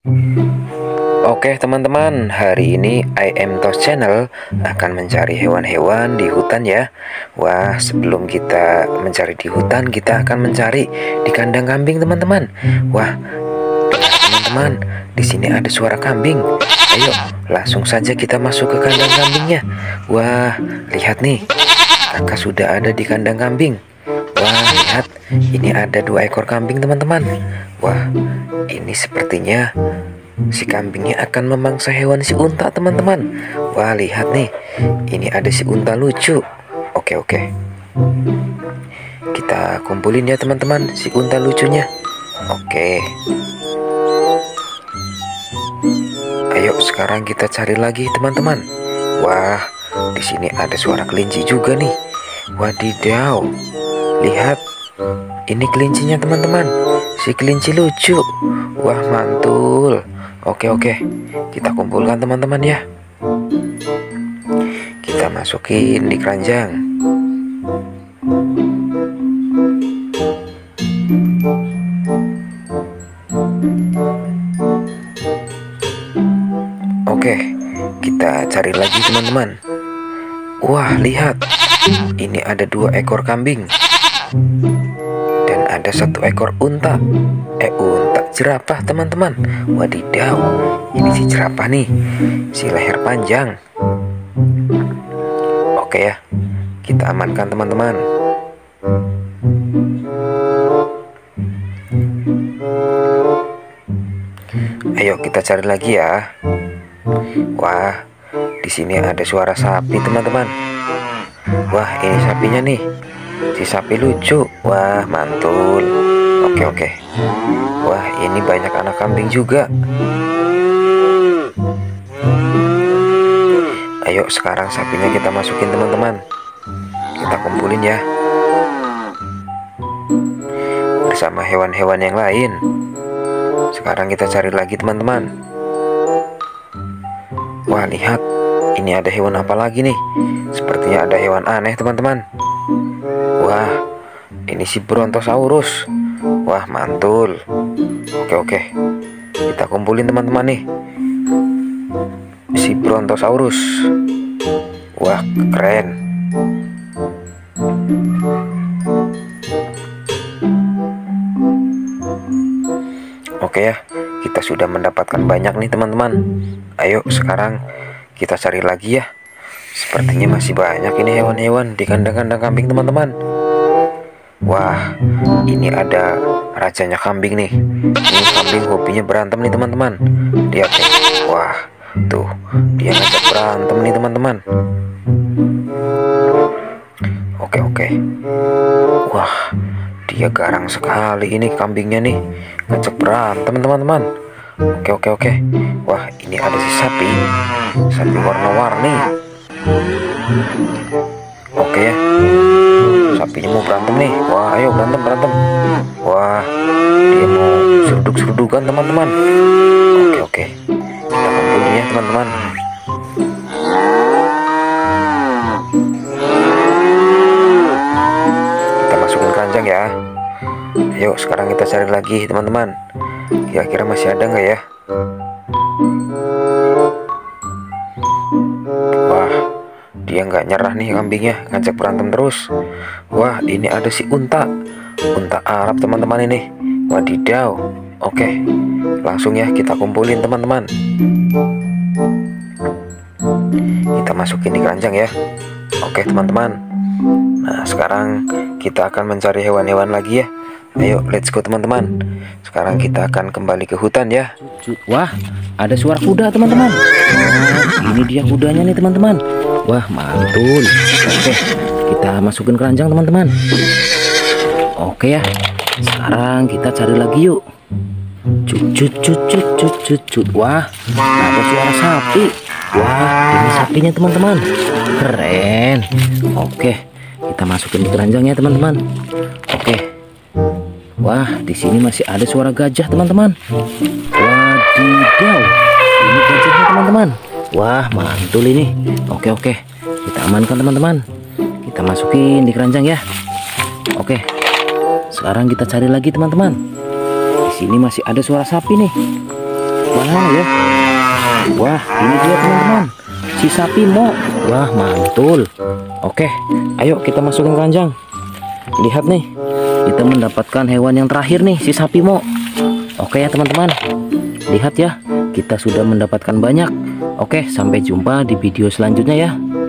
Oke teman-teman, hari ini I Am Tos Channel akan mencari hewan-hewan di hutan ya. Wah, sebelum kita mencari di hutan, kita akan mencari di kandang kambing teman-teman. Wah, teman-teman, di sini ada suara kambing. Ayo, langsung saja kita masuk ke kandang kambingnya. Wah, lihat nih, kakak sudah ada di kandang kambing. Wah, lihat, ini ada 2 ekor kambing teman-teman. Wah, ini sepertinya si kambingnya akan memangsa hewan si unta teman-teman. Wah, lihat nih, ini ada si unta lucu. Oke, kita kumpulin ya teman-teman si unta lucunya. Oke, ayo sekarang kita cari lagi teman-teman. Wah, di sini ada suara kelinci juga nih. Wadidaw, lihat, ini kelincinya teman-teman. Si kelinci lucu. Wah, mantul. Oke, kita kumpulkan teman-teman ya. Kita masukin di keranjang. Oke, kita cari lagi teman-teman. Wah, lihat, ini ada 2 ekor kambing dan ada 1 ekor unta. Unta jerapah teman-teman. Wadidaw, ini si jerapah nih, si leher panjang. Oke ya, kita amankan teman-teman. Ayo kita cari lagi ya. Wah, di sini ada suara sapi teman-teman. Wah, ini sapinya nih, si sapi lucu. Wah, mantul. Oke. Wah, ini banyak anak kambing juga. Ayo sekarang sapinya kita masukin teman-teman. Kita kumpulin ya bersama hewan-hewan yang lain. Sekarang kita cari lagi teman-teman. Wah, lihat, ini ada hewan apa lagi nih? Sepertinya ada hewan aneh teman-teman. Wah, ini si Brontosaurus. Wah, mantul. Oke, kita kumpulin teman-teman nih si Brontosaurus. Wah, keren. Oke ya, kita sudah mendapatkan banyak nih teman-teman. Ayo sekarang kita cari lagi ya. Sepertinya masih banyak ini hewan-hewan di kandang-kandang kambing teman-teman. Wah, ini ada rajanya kambing nih. Ini kambing hobinya berantem nih teman-teman. Lihat nih. Wah, tuh, dia ngajak berantem nih teman-teman. Oke. Wah, dia garang sekali ini kambingnya nih, ngajak berantem teman-teman. Oke. Wah, ini ada si sapi warna-warni. Oke ya, sapinya mau berantem nih. Wah, ayo berantem. Wah, dia mau seruduk-serudukan teman-teman. Oke, kita kumpulin ya teman-teman. Kita masukin keranjang ya. Ayo sekarang kita cari lagi teman-teman. Kira-kira masih ada nggak ya? Dia nggak nyerah nih kambingnya, ngajak berantem terus. Wah, ini ada si unta Arab teman-teman ini. Wadidaw. Oke, langsung ya kita kumpulin teman-teman. Kita masukin di keranjang ya. Oke teman-teman. Nah, sekarang kita akan mencari hewan-hewan lagi ya. Ayo, let's go teman-teman. Sekarang kita akan kembali ke hutan ya. Wah, ada suara kuda teman-teman. Ini dia kudanya nih teman-teman. Wah, mantul. Oke, kita masukin keranjang teman-teman. Oke ya, sekarang kita cari lagi yuk. Cut. Wah, ada suara sapi. Wah, ini sapinya teman-teman. Keren. Oke, kita masukin di keranjang ya teman-teman. Oke. Wah, di sini masih ada suara gajah teman-teman. Wadidaw, ini gajahnya teman-teman. Wah, mantul ini. Oke, kita amankan teman-teman. Kita masukin di keranjang ya. Oke, sekarang kita cari lagi teman-teman. Di sini masih ada suara sapi nih. mana ya? Wah, ini dia teman-teman, si sapi Mo. Wah, mantul. Oke, ayo kita masukin keranjang. Lihat nih, kita mendapatkan hewan yang terakhir nih, si sapi Mo. Oke ya teman-teman, lihat ya, kita sudah mendapatkan banyak. Oke, sampai jumpa di video selanjutnya ya.